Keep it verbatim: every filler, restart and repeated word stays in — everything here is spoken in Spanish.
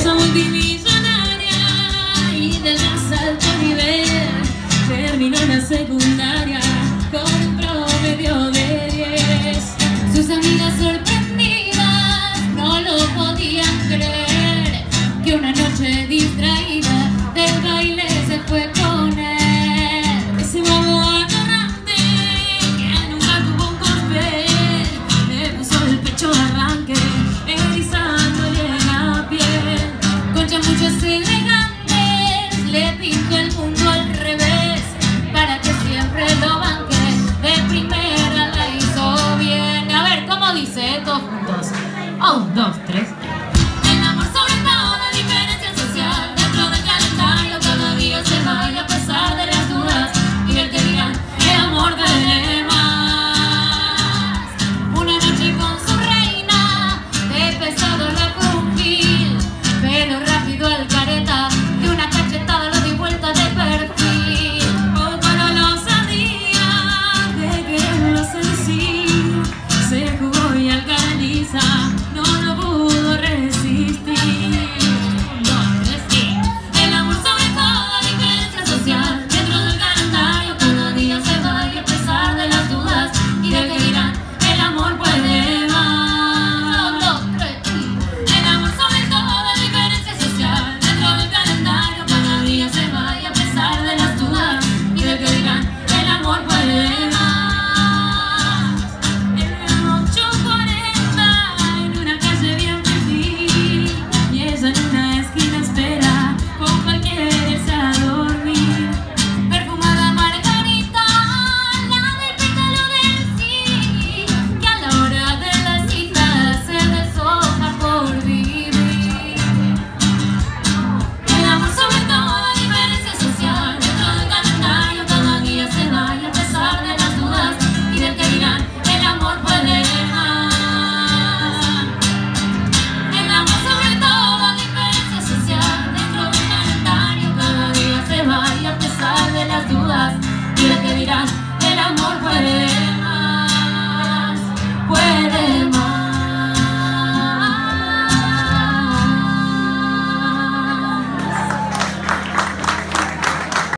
empresa multimillonaria y del más alto nivel. Terminó la secundaria con un promedio de diez. Sus amigas sorprendidas no lo podían creer, que una noche distraída